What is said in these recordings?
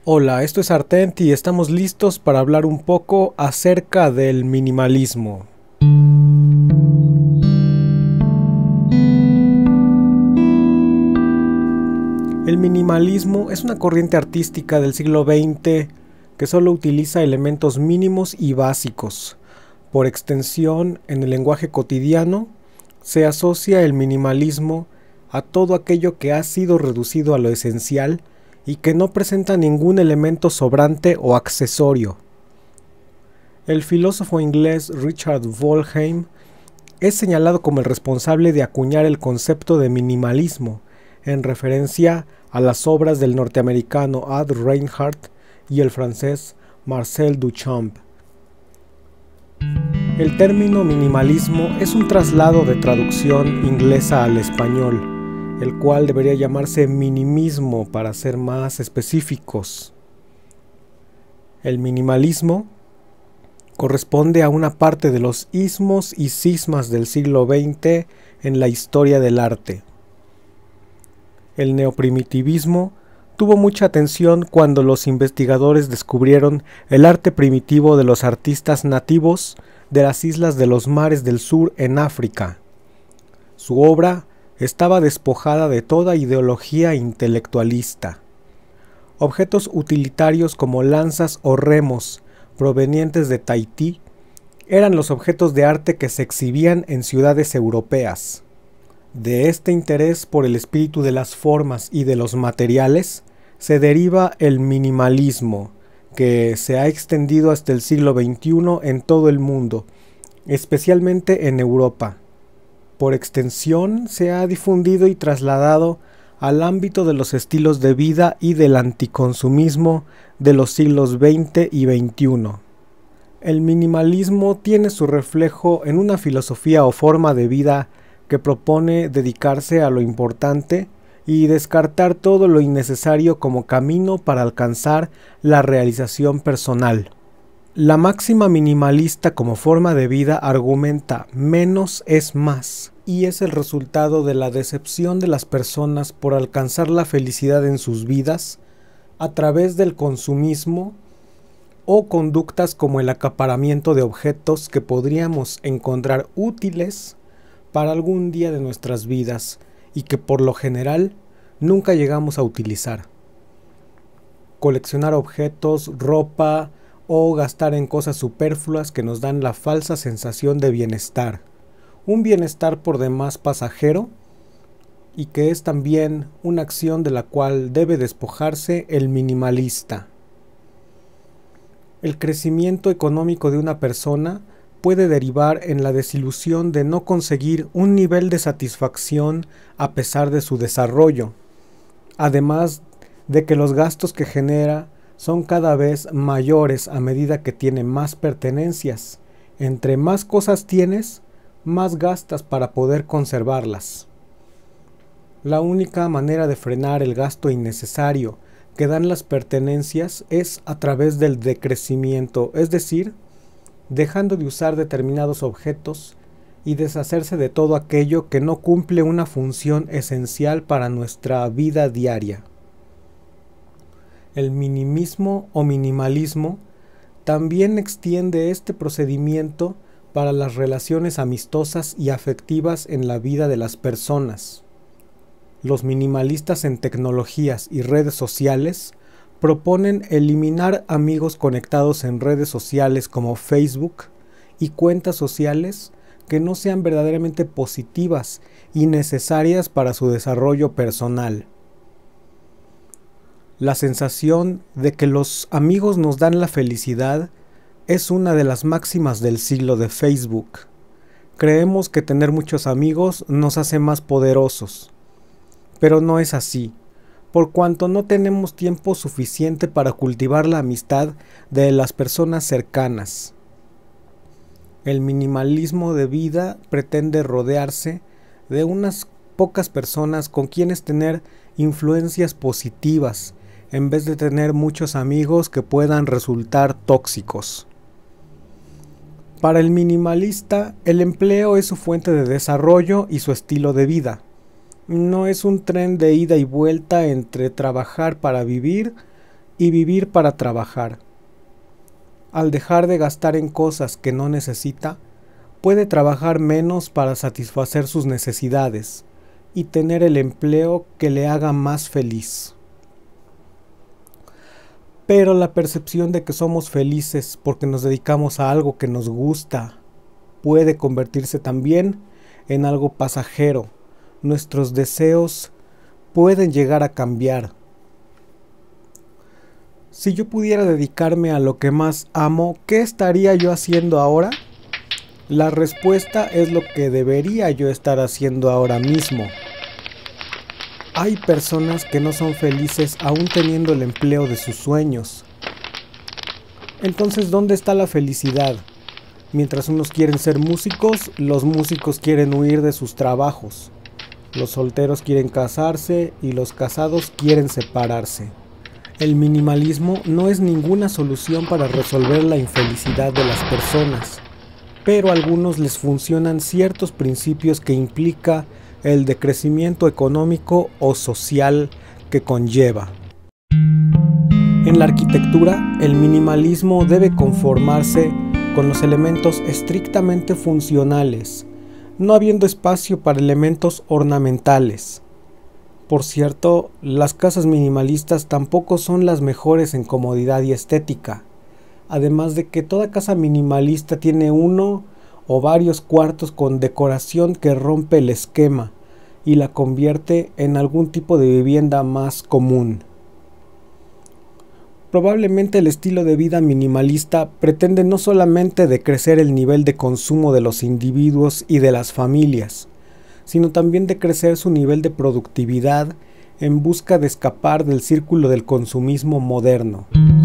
Hola, esto es Artent y estamos listos para hablar un poco acerca del minimalismo. El minimalismo es una corriente artística del siglo XX que solo utiliza elementos mínimos y básicos. Por extensión, en el lenguaje cotidiano, se asocia el minimalismo a todo aquello que ha sido reducido a lo esencial y que no presenta ningún elemento sobrante o accesorio. El filósofo inglés Richard Wollheim es señalado como el responsable de acuñar el concepto de minimalismo, en referencia a las obras del norteamericano Ad Reinhardt y el francés Marcel Duchamp. El término minimalismo es un traslado de traducción inglesa al español, el cual debería llamarse minimismo para ser más específicos. El minimalismo corresponde a una parte de los ismos y cismas del siglo XX en la historia del arte. El neoprimitivismo tuvo mucha atención cuando los investigadores descubrieron el arte primitivo de los artistas nativos de las islas de los mares del sur en África. Su obra estaba despojada de toda ideología intelectualista. Objetos utilitarios como lanzas o remos provenientes de Tahití eran los objetos de arte que se exhibían en ciudades europeas. De este interés por el espíritu de las formas y de los materiales se deriva el minimalismo, que se ha extendido hasta el siglo XXI en todo el mundo, especialmente en Europa. Por extensión se ha difundido y trasladado al ámbito de los estilos de vida y del anticonsumismo de los siglos XX y XXI. El minimalismo tiene su reflejo en una filosofía o forma de vida que propone dedicarse a lo importante y descartar todo lo innecesario como camino para alcanzar la realización personal. La máxima minimalista como forma de vida argumenta menos es más, y es el resultado de la decepción de las personas por alcanzar la felicidad en sus vidas a través del consumismo o conductas como el acaparamiento de objetos que podríamos encontrar útiles para algún día de nuestras vidas y que por lo general nunca llegamos a utilizar. Coleccionar objetos, ropa o gastar en cosas superfluas que nos dan la falsa sensación de bienestar. Un bienestar por demás pasajero y que es también una acción de la cual debe despojarse el minimalista. El crecimiento económico de una persona puede derivar en la desilusión de no conseguir un nivel de satisfacción a pesar de su desarrollo, además de que los gastos que genera son cada vez mayores a medida que tiene más pertenencias. Entre más cosas tienes, más gastas para poder conservarlas. La única manera de frenar el gasto innecesario que dan las pertenencias es a través del decrecimiento, es decir, dejando de usar determinados objetos y deshacerse de todo aquello que no cumple una función esencial para nuestra vida diaria. El minimismo o minimalismo también extiende este procedimiento para las relaciones amistosas y afectivas en la vida de las personas. Los minimalistas en tecnologías y redes sociales proponen eliminar amigos conectados en redes sociales como Facebook y cuentas sociales que no sean verdaderamente positivas y necesarias para su desarrollo personal. La sensación de que los amigos nos dan la felicidad es una de las máximas del siglo de Facebook. Creemos que tener muchos amigos nos hace más poderosos, pero no es así, por cuanto no tenemos tiempo suficiente para cultivar la amistad de las personas cercanas. El minimalismo de vida pretende rodearse de unas pocas personas con quienes tener influencias positivas, en vez de tener muchos amigos que puedan resultar tóxicos. Para el minimalista, el empleo es su fuente de desarrollo y su estilo de vida. No es un tren de ida y vuelta entre trabajar para vivir y vivir para trabajar. Al dejar de gastar en cosas que no necesita, puede trabajar menos para satisfacer sus necesidades y tener el empleo que le haga más feliz. Pero la percepción de que somos felices porque nos dedicamos a algo que nos gusta puede convertirse también en algo pasajero. Nuestros deseos pueden llegar a cambiar. Si yo pudiera dedicarme a lo que más amo, ¿qué estaría yo haciendo ahora? La respuesta es lo que debería yo estar haciendo ahora mismo. Hay personas que no son felices aún teniendo el empleo de sus sueños. Entonces, ¿dónde está la felicidad? Mientras unos quieren ser músicos, los músicos quieren huir de sus trabajos. Los solteros quieren casarse y los casados quieren separarse. El minimalismo no es ninguna solución para resolver la infelicidad de las personas, pero a algunos les funcionan ciertos principios que implica el decrecimiento económico o social que conlleva. En la arquitectura, el minimalismo debe conformarse con los elementos estrictamente funcionales, no habiendo espacio para elementos ornamentales. Por cierto, las casas minimalistas tampoco son las mejores en comodidad y estética, además de que toda casa minimalista tiene uno o varios cuartos con decoración que rompe el esquema y la convierte en algún tipo de vivienda más común. Probablemente el estilo de vida minimalista pretende no solamente decrecer el nivel de consumo de los individuos y de las familias, sino también decrecer su nivel de productividad en busca de escapar del círculo del consumismo moderno.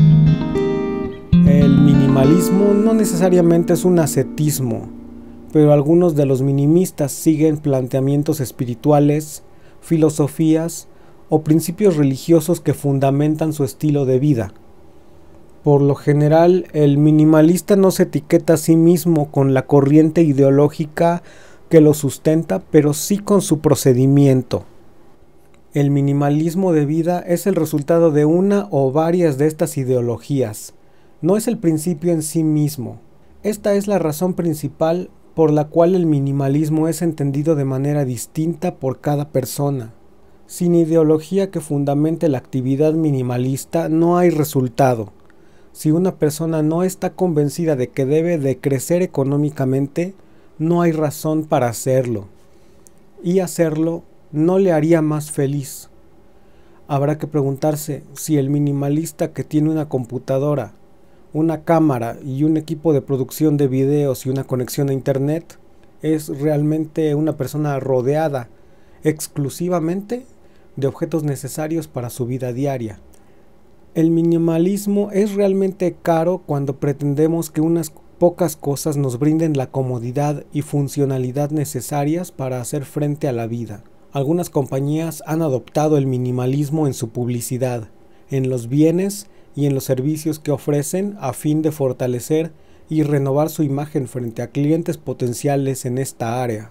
El minimalismo no necesariamente es un ascetismo, pero algunos de los minimistas siguen planteamientos espirituales, filosofías o principios religiosos que fundamentan su estilo de vida. Por lo general, el minimalista no se etiqueta a sí mismo con la corriente ideológica que lo sustenta, pero sí con su procedimiento. El minimalismo de vida es el resultado de una o varias de estas ideologías, no es el principio en sí mismo. Esta es la razón principal por la cual el minimalismo es entendido de manera distinta por cada persona. Sin ideología que fundamente la actividad minimalista no hay resultado. Si una persona no está convencida de que debe de crecer económicamente, no hay razón para hacerlo, y hacerlo no le haría más feliz. Habrá que preguntarse si el minimalista que tiene una computadora, una cámara y un equipo de producción de videos y una conexión a internet es realmente una persona rodeada exclusivamente de objetos necesarios para su vida diaria. El minimalismo es realmente caro cuando pretendemos que unas pocas cosas nos brinden la comodidad y funcionalidad necesarias para hacer frente a la vida. Algunas compañías han adoptado el minimalismo en su publicidad, en los bienes y en los servicios que ofrecen a fin de fortalecer y renovar su imagen frente a clientes potenciales en esta área.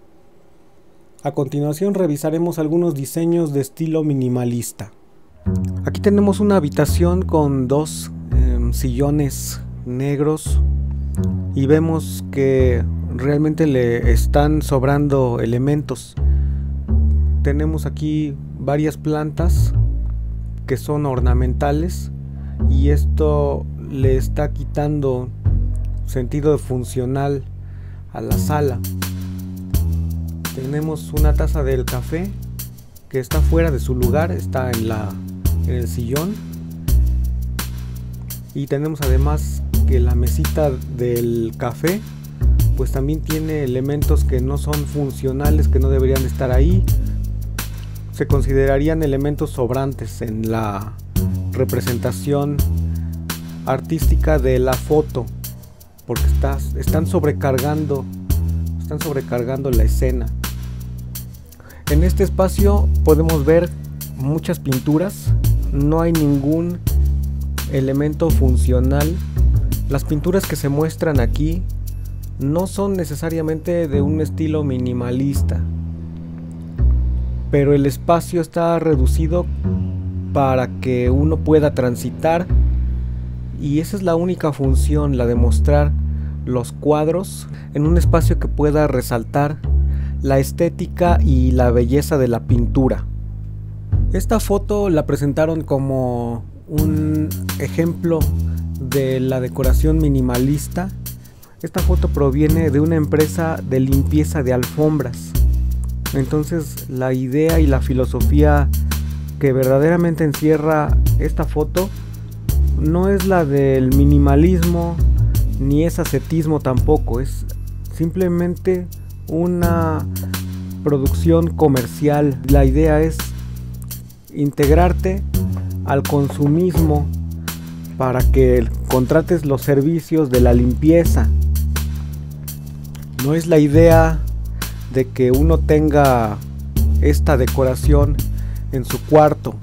A continuación revisaremos algunos diseños de estilo minimalista. Aquí tenemos una habitación con dos sillones negros y vemos que realmente le están sobrando elementos. Tenemos aquí varias plantas que son ornamentales y esto le está quitando sentido funcional a la sala. Tenemos una taza del café que está fuera de su lugar, está en el sillón, y tenemos además que la mesita del café pues también tiene elementos que no son funcionales, que no deberían estar ahí. Se considerarían elementos sobrantes en la representación artística de la foto, porque están sobrecargando la escena. En este espacio podemos ver muchas pinturas, no hay ningún elemento funcional. Las pinturas que se muestran aquí no son necesariamente de un estilo minimalista, pero el espacio está reducido para que uno pueda transitar, y esa es la única función, la de mostrar los cuadros en un espacio que pueda resaltar la estética y la belleza de la pintura. Esta foto la presentaron como un ejemplo de la decoración minimalista. Esta foto proviene de una empresa de limpieza de alfombras. Entonces la idea y la filosofía que verdaderamente encierra esta foto no es la del minimalismo ni es ascetismo tampoco, es simplemente una producción comercial. La idea es integrarte al consumismo para que contrates los servicios de la limpieza. No es la idea de que uno tenga esta decoración en su cuarto.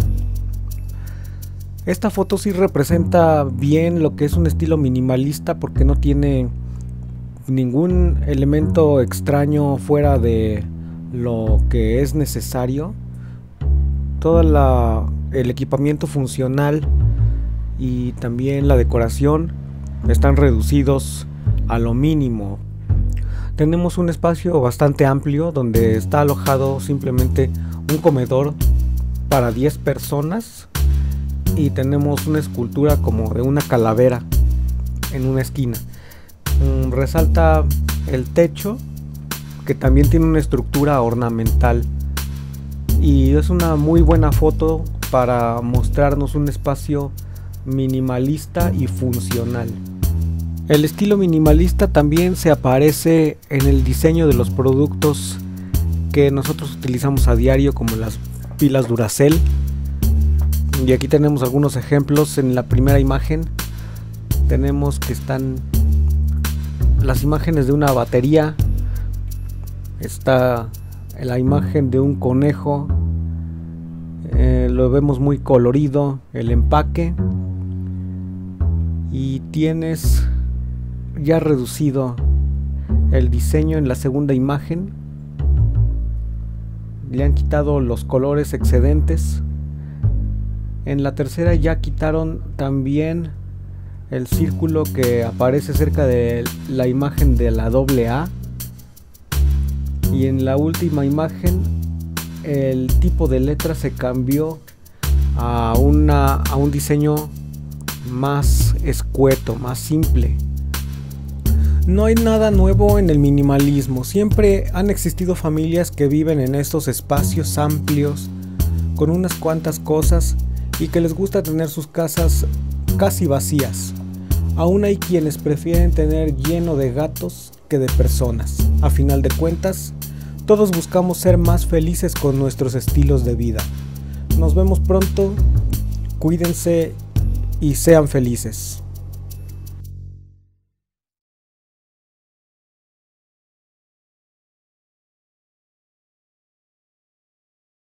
Esta foto sí representa bien lo que es un estilo minimalista, porque no tiene ningún elemento extraño fuera de lo que es necesario. Todo el equipamiento funcional y también la decoración están reducidos a lo mínimo. Tenemos un espacio bastante amplio donde está alojado simplemente un comedor para 10 personas y tenemos una escultura como de una calavera en una esquina. Resalta el techo, que también tiene una estructura ornamental, y es una muy buena foto para mostrarnos un espacio minimalista y funcional. El estilo minimalista también se aparece en el diseño de los productos que nosotros utilizamos a diario, como las pilas Duracell. Y aquí tenemos algunos ejemplos. En la primera imagen tenemos que están las imágenes de una batería. Está la imagen de un conejo, lo vemos muy colorido el empaque, y tienes ya reducido el diseño en la segunda imagen. Le han quitado los colores excedentes. En la tercera ya quitaron también el círculo que aparece cerca de la imagen de la AA. Y en la última imagen el tipo de letra se cambió a un diseño más escueto, más simple. No hay nada nuevo en el minimalismo. Siempre han existido familias que viven en estos espacios amplios con unas cuantas cosas y que les gusta tener sus casas casi vacías. Aún hay quienes prefieren tener lleno de gatos que de personas. A final de cuentas, todos buscamos ser más felices con nuestros estilos de vida. Nos vemos pronto, cuídense y sean felices.